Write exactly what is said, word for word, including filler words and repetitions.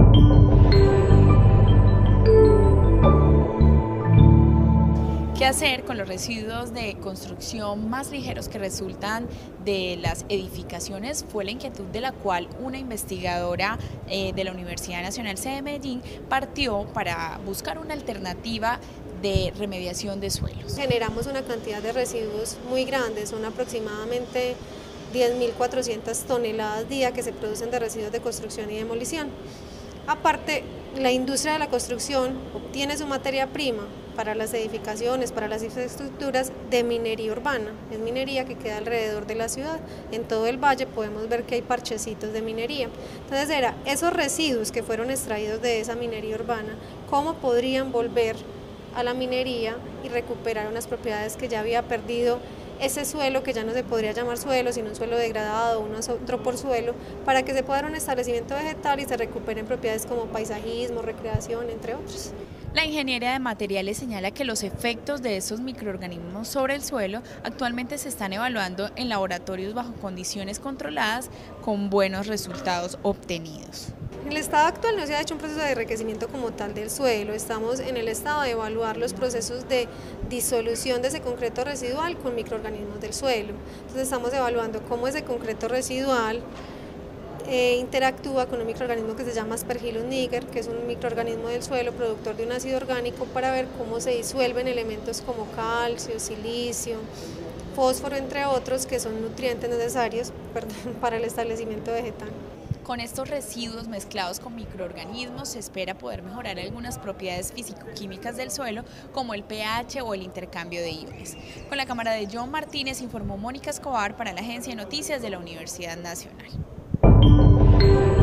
¿Qué hacer con los residuos de construcción más ligeros que resultan de las edificaciones? Fue la inquietud de la cual una investigadora eh, de la Universidad Nacional C de Medellín partió para buscar una alternativa de remediación de suelos. Generamos una cantidad de residuos muy grandes, son aproximadamente diez mil cuatrocientas toneladas día que se producen de residuos de construcción y demolición. Aparte, la industria de la construcción obtiene su materia prima para las edificaciones, para las infraestructuras de minería urbana. Es minería que queda alrededor de la ciudad. En todo el valle podemos ver que hay parchecitos de minería. Entonces era esos residuos que fueron extraídos de esa minería urbana, ¿cómo podrían volver a la minería y recuperar unas propiedades que ya había perdido ese suelo, que ya no se podría llamar suelo, sino un suelo degradado, un antroposuelo, para que se pueda dar un establecimiento vegetal y se recuperen propiedades como paisajismo, recreación, entre otros? La ingeniería de materiales señala que los efectos de esos microorganismos sobre el suelo actualmente se están evaluando en laboratorios bajo condiciones controladas con buenos resultados obtenidos. En el estado actual no se ha hecho un proceso de enriquecimiento como tal del suelo, estamos en el estado de evaluar los procesos de disolución de ese concreto residual con microorganismos del suelo. Entonces estamos evaluando cómo ese concreto residual eh, interactúa con un microorganismo que se llama Aspergillus niger, que es un microorganismo del suelo productor de un ácido orgánico, para ver cómo se disuelven elementos como calcio, silicio, fósforo, entre otros, que son nutrientes necesarios, perdón, para el establecimiento vegetal. Con estos residuos mezclados con microorganismos se espera poder mejorar algunas propiedades físico-químicas del suelo, como el pH o el intercambio de iones. Con la cámara de John Martínez informó Mónica Escobar para la Agencia de Noticias de la Universidad Nacional.